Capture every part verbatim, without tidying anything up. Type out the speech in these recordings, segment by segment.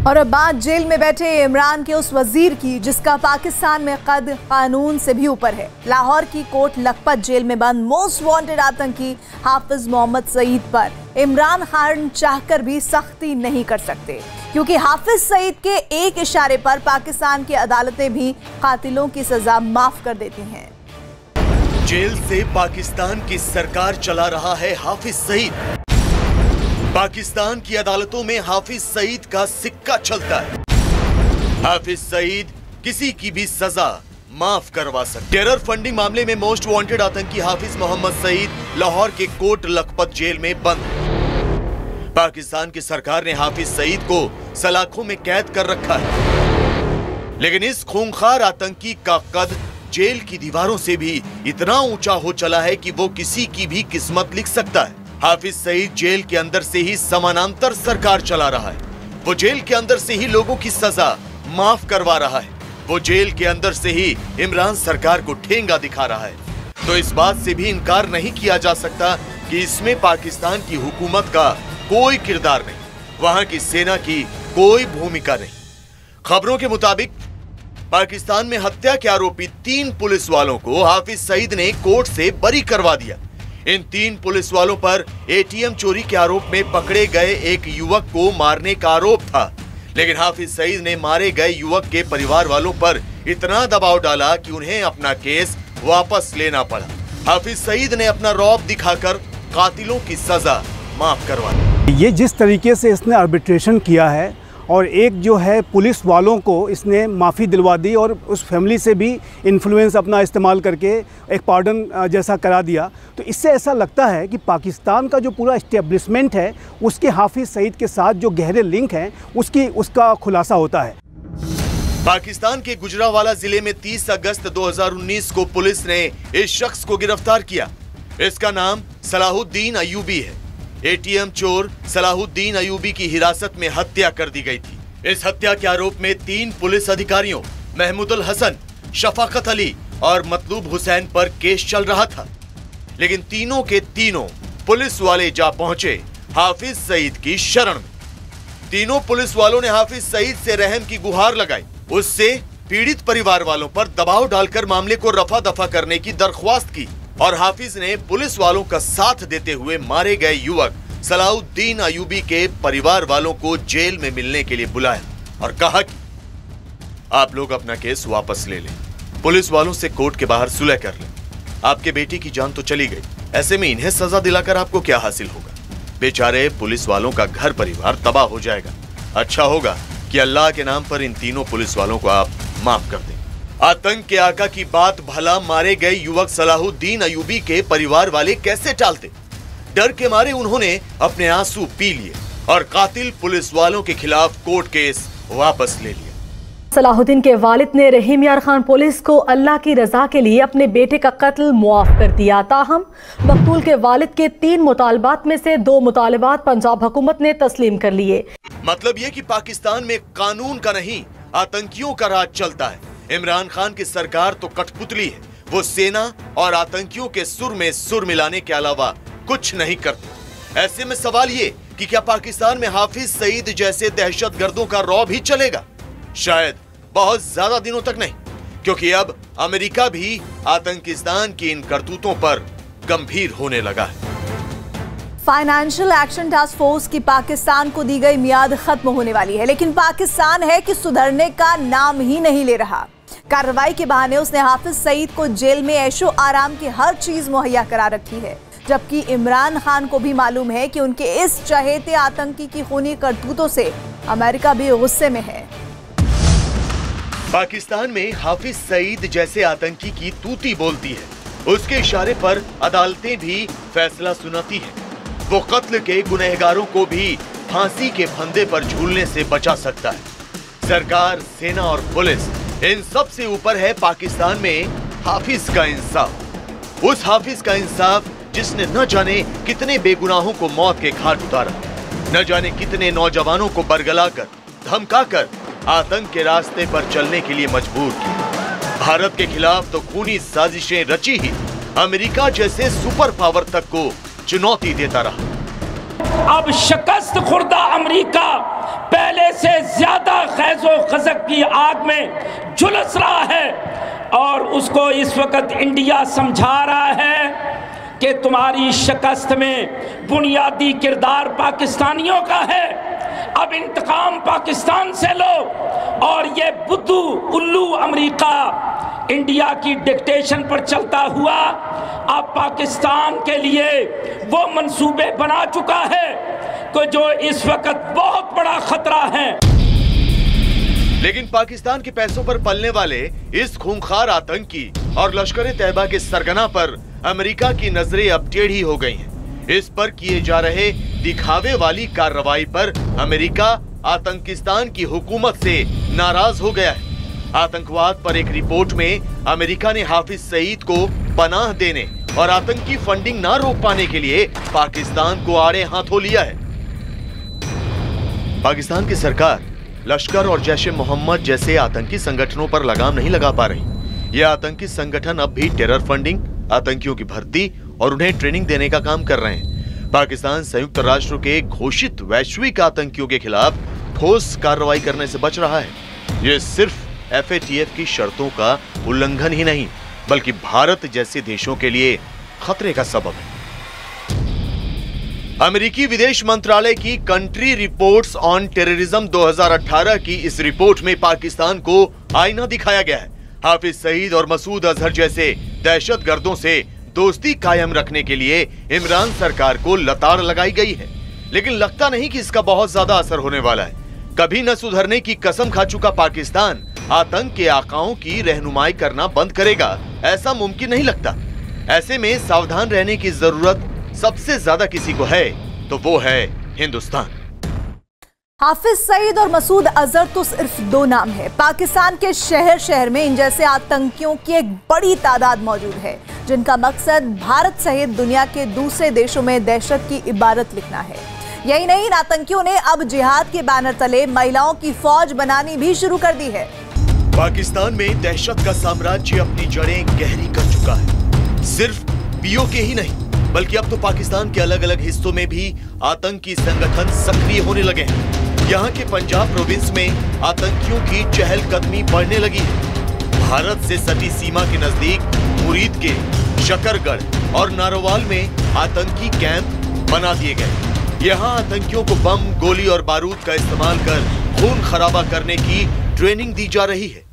और अब बात जेल में बैठे इमरान के उस वजीर की जिसका पाकिस्तान में कद कानून से भी ऊपर है। लाहौर की कोट लखपत जेल में बंद मोस्ट वांटेड आतंकी हाफिज मोहम्मद सईद पर इमरान खान चाहकर भी सख्ती नहीं कर सकते, क्योंकि हाफिज सईद के एक इशारे पर पाकिस्तान की अदालतें भी कातिलों की सजा माफ कर देती हैं। जेल से पाकिस्तान की सरकार चला रहा है हाफिज सईद। पाकिस्तान की अदालतों में हाफिज सईद का सिक्का चलता है। हाफिज सईद किसी की भी सजा माफ करवा सकते। टेरर फंडिंग मामले में मोस्ट वांटेड आतंकी हाफिज मोहम्मद सईद लाहौर के कोट लखपत जेल में बंद है। पाकिस्तान की सरकार ने हाफिज सईद को सलाखों में कैद कर रखा है, लेकिन इस खूंखार आतंकी का कद जेल की दीवारों से भी इतना ऊंचा हो चला है कि वो किसी की भी किस्मत लिख सकता है। हाफिज सईद जेल के अंदर से ही समानांतर सरकार चला रहा है। वो जेल के अंदर से ही लोगों की सजा माफ करवा रहा है। वो जेल के अंदर से ही इमरान सरकार को ठेंगा दिखा रहा है। तो इस बात से भी इनकार नहीं किया जा सकता कि इसमें पाकिस्तान की हुकूमत का कोई किरदार नहीं, वहां की सेना की कोई भूमिका नहीं। खबरों के मुताबिक पाकिस्तान में हत्या के आरोपी तीन पुलिस वालों को हाफिज सईद ने कोर्ट से बरी करवा दिया। इन तीन पुलिस वालों पर एटीएम चोरी के आरोप में पकड़े गए एक युवक को मारने का आरोप था, लेकिन हाफिज सईद ने मारे गए युवक के परिवार वालों पर इतना दबाव डाला कि उन्हें अपना केस वापस लेना पड़ा। हाफिज सईद ने अपना रौब दिखाकर कातिलों की सजा माफ करवा दी। ये जिस तरीके से इसने आर्बिट्रेशन किया है और एक जो है पुलिस वालों को इसने माफ़ी दिलवा दी और उस फैमिली से भी इन्फ्लुएंस अपना इस्तेमाल करके एक पार्डन जैसा करा दिया, तो इससे ऐसा लगता है कि पाकिस्तान का जो पूरा इस्टेब्लिशमेंट है उसके हाफिज सईद के साथ जो गहरे लिंक हैं उसकी उसका खुलासा होता है। पाकिस्तान के गुजरांवाला जिले में तीस अगस्त दो हज़ार उन्नीस को पुलिस ने इस शख्स को गिरफ्तार किया। इसका नाम सलाहुद्दीन अयूबी है। एटीएम चोर सलाहुद्दीन अयूबी की हिरासत में हत्या कर दी गई थी। इस हत्या के आरोप में तीन पुलिस अधिकारियों महमूदुल हसन, शफाकत अली और मतलूब हुसैन पर केस चल रहा था, लेकिन तीनों के तीनों पुलिस वाले जा पहुंचे हाफिज सईद की शरण में। तीनों पुलिस वालों ने हाफिज सईद से रहम की गुहार लगाई, उससे पीड़ित परिवार वालों पर दबाव डालकर मामले को रफा दफा करने की दरख्वास्त की और हाफिज ने पुलिस वालों का साथ देते हुए मारे गए युवक सलाहुद्दीन अयूबी के परिवार वालों को जेल में मिलने के लिए बुलाया और कहा कि आप लोग अपना केस वापस ले लें, पुलिस वालों से कोर्ट के बाहर सुलह कर लें। आपके बेटी की जान तो चली गई, ऐसे में इन्हें सजा दिलाकर आपको क्या हासिल होगा? बेचारे पुलिस वालों का घर परिवार तबाह हो जाएगा। अच्छा होगा कि अल्लाह के नाम पर इन तीनों पुलिस वालों को आप माफ कर दें। आतंक के आका की बात भला मारे गए युवक सलाहुद्दीन अयूबी के परिवार वाले कैसे टालते? डर के मारे उन्होंने अपने आंसू पी लिए और कातिल पुलिस वालों के खिलाफ कोर्ट केस वापस ले लिया। सलाहुद्दीन के वालिद ने रहीम यार खान पुलिस को अल्लाह की रजा के लिए अपने बेटे का कत्ल मुआफ कर दिया। ताहम मकतूल के वालिद के तीन मुतालबात में से दो मुतालबात पंजाब हुकूमत ने तस्लीम कर लिए। मतलब ये कि पाकिस्तान में कानून का नहीं आतंकियों का राज चलता है। इमरान खान की सरकार तो कठपुतली है, वो सेना और आतंकियों के सुर में सुर मिलाने के अलावा कुछ नहीं करती। ऐसे में सवाल ये कि क्या पाकिस्तान में हाफिज सईद जैसे दहशतगर्दों का रौब ही चलेगा? शायद बहुत ज्यादा दिनों तक नहीं, क्योंकि अब अमेरिका भी आतंकिस्तान की इन करतूतों पर गंभीर होने लगा है। फाइनेंशियल एक्शन टास्क फोर्स की पाकिस्तान को दी गई मियाद खत्म होने वाली है, लेकिन पाकिस्तान है कि सुधरने का नाम ही नहीं ले रहा। कार्रवाई के बहाने उसने हाफिज सईद को जेल में ऐशो आराम की हर चीज मुहैया करा रखी है, जबकि इमरान खान को भी मालूम है कि उनके इस चहेते आतंकी की खूनी करतूतों से अमेरिका भी गुस्से में है। पाकिस्तान में हाफिज सईद जैसे आतंकी की तूती बोलती है, उसके इशारे पर अदालतें भी फैसला सुनाती है। वो कत्ल के गुनहगारों को भी फांसी के फंदे पर झूलने से बचा सकता है। सरकार, सेना और पुलिस, इन सब से ऊपर है पाकिस्तान में हाफिज का इंसाफ। उस हाफिज का इंसाफ जिसने न जाने कितने बेगुनाहों को मौत के घाट उतारा, न जाने कितने नौजवानों को बरगलाकर, धमकाकर आतंक के रास्ते पर चलने के लिए मजबूर किया। भारत के खिलाफ तो खूनी साजिशें रची ही अमेरिका जैसे सुपर पावर तक को चुनौती देता रहा। अब शिकस्त खुर्दा अमेरिका पहले से ज्यादा खैज़ो खज़क की आग में झुलस रहा है और उसको इस वक्त इंडिया समझा रहा है कि तुम्हारी शिकस्त में बुनियादी किरदार पाकिस्तानियों का है। अब इंतकाम पाकिस्तान से लो और ये बुद्धू उल्लू अमेरिका इंडिया की डिक्टेशन पर चलता हुआ अब पाकिस्तान के लिए वो मंसूबे बना चुका है कि जो इस वक्त बहुत बड़ा खतरा है। लेकिन पाकिस्तान के पैसों पर पलने वाले इस खूंखार आतंकी और लश्कर ए तैयबा के सरगना पर अमेरिका की नजरें अब टेढ़ी हो गई हैं। इस पर किए जा रहे दिखावे वाली कार्रवाई पर अमेरिका आतंकिस्तान की हुकूमत से नाराज हो गया है। आतंकवाद पर एक रिपोर्ट में अमेरिका ने हाफिज सईद को पनाह देने और आतंकी फंडिंग न रोक पाने के लिए पाकिस्तान को आड़े हाथों लिया है। पाकिस्तान की सरकार लश्कर और जैश ए मोहम्मद जैसे आतंकी संगठनों पर लगाम नहीं लगा पा रही। ये आतंकी संगठन अब भी टेरर फंडिंग, आतंकियों की भर्ती और उन्हें ट्रेनिंग देने का काम कर रहे हैं। पाकिस्तान संयुक्त राष्ट्र के घोषित वैश्विक आतंकियों के खिलाफ ठोस कार्रवाई करने से बच रहा है। ये सिर्फ एफ ए टी एफ की शर्तों का उल्लंघन ही नहीं, बल्कि भारत जैसे देशों के लिए खतरे का सबब है। अमेरिकी विदेश मंत्रालय की कंट्री रिपोर्ट्स ऑन टेररिज्म दो हज़ार अठारह की इस रिपोर्ट में पाकिस्तान को आईना दिखाया गया है। हाफिज सईद और मसूद अजहर जैसे दहशतगर्दों से दोस्ती कायम रखने के लिए इमरान सरकार को लताड़ लगाई गई है, लेकिन लगता नहीं कि इसका बहुत ज्यादा असर होने वाला है। कभी न सुधरने की कसम खा चुका पाकिस्तान आतंक के आकाओं की रहनुमाई करना बंद करेगा, ऐसा मुमकिन नहीं लगता। ऐसे में सावधान रहने की जरूरत सबसे ज्यादा किसी को है तो वो है हिंदुस्तान। हाफिज सईद और मसूद अजहर तो सिर्फ दो नाम है। पाकिस्तान के शहर शहर में इन जैसे आतंकियों की एक बड़ी तादाद मौजूद है, जिनका मकसद भारत सहित दुनिया के दूसरे देशों में दहशत की इबारत लिखना है। यही नहीं, इन आतंकियों ने अब जिहाद के बैनर तले महिलाओं की फौज बनानी भी शुरू कर दी है। पाकिस्तान में दहशत का साम्राज्य अपनी जड़ें गहरी कर चुका है। सिर्फ पी ओ के ही नहीं, बल्कि अब तो पाकिस्तान के अलग अलग हिस्सों में भी आतंकी संगठन सक्रिय होने लगे हैं। यहाँ के पंजाब प्रोविंस में आतंकियों की चहलकदमी बढ़ने लगी है। भारत से सटी सीमा के नजदीक मुरीद के शकरगढ़ और नारोवाल में आतंकी कैंप बना दिए गए। यहाँ आतंकियों को बम, गोली और बारूद का इस्तेमाल कर खून खराबा करने की ट्रेनिंग दी जा रही है।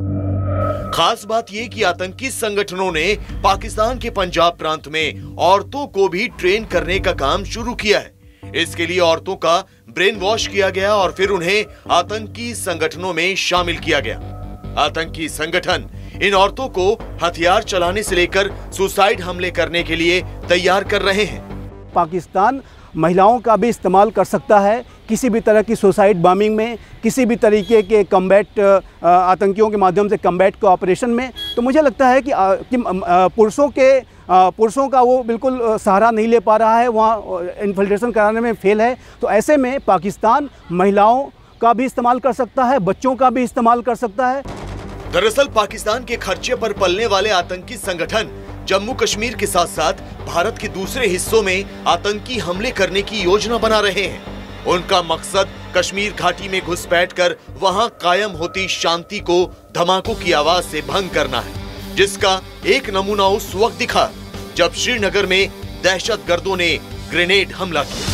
खास बात यह कि आतंकी संगठनों ने पाकिस्तान के पंजाब प्रांत में औरतों को भी ट्रेन करने का काम शुरू किया है। इसके लिए औरतों का ब्रेन वॉश किया गया और फिर उन्हें आतंकी संगठनों में शामिल किया गया। आतंकी संगठन इन औरतों को हथियार चलाने से लेकर सुसाइड हमले करने के लिए तैयार कर रहे हैं। पाकिस्तान महिलाओं का भी इस्तेमाल कर सकता है किसी भी तरह की सुसाइड बॉम्बिंग में, किसी भी तरीके के कम्बैट आतंकियों के माध्यम से कम्बैट के ऑपरेशन में। तो मुझे लगता है कि, कि पुरुषों के पुरुषों का वो बिल्कुल सहारा नहीं ले पा रहा है, वहाँ इन्फिल्ट्रेशन कराने में फेल है। तो ऐसे में पाकिस्तान महिलाओं का भी इस्तेमाल कर सकता है, बच्चों का भी इस्तेमाल कर सकता है। दरअसल पाकिस्तान के खर्चे पर पलने वाले आतंकी संगठन जम्मू कश्मीर के साथ साथ भारत के दूसरे हिस्सों में आतंकी हमले करने की योजना बना रहे हैं। उनका मकसद कश्मीर घाटी में घुसपैठ कर वहां कायम होती शांति को धमाकों की आवाज से भंग करना है, जिसका एक नमूना उस वक्त दिखा जब श्रीनगर में दहशतगर्दों ने ग्रेनेड हमला किया।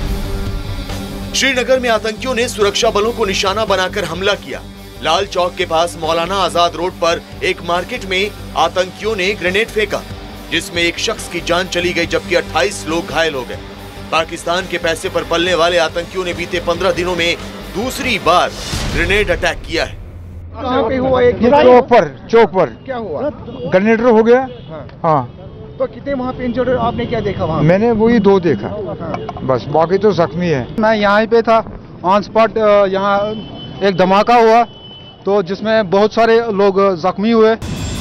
श्रीनगर में आतंकियों ने सुरक्षा बलों को निशाना बनाकर हमला किया। लाल चौक के पास मौलाना आजाद रोड पर एक मार्केट में आतंकियों ने ग्रेनेड फेंका, जिसमें एक शख्स की जान चली गई जबकि अट्ठाईस लोग घायल हो गए। पाकिस्तान के पैसे पर पलने वाले आतंकियों ने बीते पंद्रह दिनों में दूसरी बार ग्रेनेड अटैक किया है। कहाँ पे हुआ? एक चौक पर चौक पर क्या हुआ? ग्रेनेडर हो गया। हाँ, हाँ। तो कितने वहाँ पे इंजर्ड? आपने क्या देखा वहाँ? मैंने वही दो देखा। हाँ। बस बाकी तो जख्मी है। मैं यहाँ पे था ऑन स्पॉट। यहाँ एक धमाका हुआ तो जिसमें बहुत सारे लोग जख्मी हुए।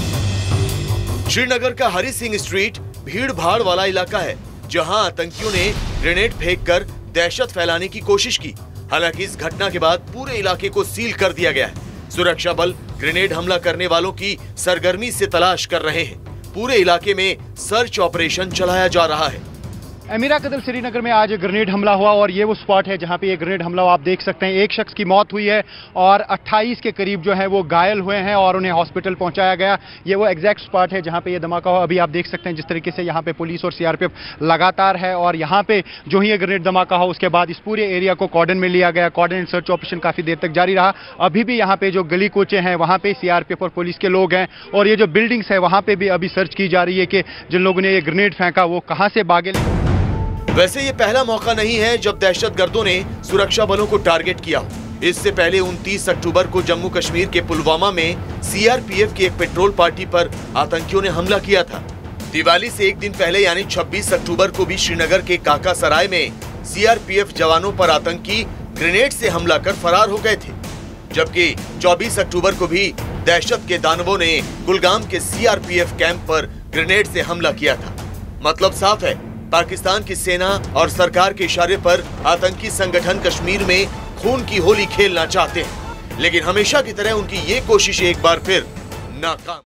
श्रीनगर का हरी सिंह स्ट्रीट भीड़ भाड़ वाला इलाका है, जहां आतंकियों ने ग्रेनेड फेंककर दहशत फैलाने की कोशिश की। हालांकि इस घटना के बाद पूरे इलाके को सील कर दिया गया है। सुरक्षा बल ग्रेनेड हमला करने वालों की सरगर्मी से तलाश कर रहे हैं। पूरे इलाके में सर्च ऑपरेशन चलाया जा रहा है। अमीरा कदल श्रीनगर में आज ग्रेनेड हमला हुआ और ये वो स्पॉट है जहां पे ये ग्रेनेड हमला हुआ आप देख सकते हैं। एक शख्स की मौत हुई है और अट्ठाईस के करीब जो है वो घायल हुए हैं और उन्हें हॉस्पिटल पहुंचाया गया। ये वो एग्जैक्ट स्पॉट है जहां पे ये धमाका हुआ। अभी आप देख सकते हैं जिस तरीके से यहाँ पे पुलिस और सीआरपीएफ लगातार है और यहाँ पे जो ही ये ग्रेनेड धमाका हुआ उसके बाद इस पूरे एरिया को कॉर्डन में लिया गया। कॉर्डन एंड सर्च ऑपरेशन काफी देर तक जारी रहा। अभी भी यहाँ पे जो गली कोचे हैं वहाँ पे सीआरपीएफ और पुलिस के लोग हैं और ये जो बिल्डिंग्स है वहाँ पे भी अभी सर्च की जा रही है कि जिन लोगों ने ये ग्रेनेड फेंका वो कहाँ से भागे। वैसे ये पहला मौका नहीं है जब दहशतगर्दों ने सुरक्षा बलों को टारगेट किया हो। इससे पहले उनतीस अक्टूबर को जम्मू कश्मीर के पुलवामा में सीआरपीएफ की एक पेट्रोल पार्टी पर आतंकियों ने हमला किया था। दिवाली से एक दिन पहले यानी छब्बीस अक्टूबर को भी श्रीनगर के काका सराय में सीआरपीएफ जवानों पर आतंकी ग्रेनेड से हमला कर फरार हो गए थे, जबकि चौबीस अक्टूबर को भी दहशत के दानवों ने कुलगाम के सीआरपीएफ कैंप पर ग्रेनेड से हमला किया था। मतलब साफ है, पाकिस्तान की सेना और सरकार के इशारे पर आतंकी संगठन कश्मीर में खून की होली खेलना चाहते हैं, लेकिन हमेशा की तरह उनकी ये कोशिश एक बार फिर नाकाम।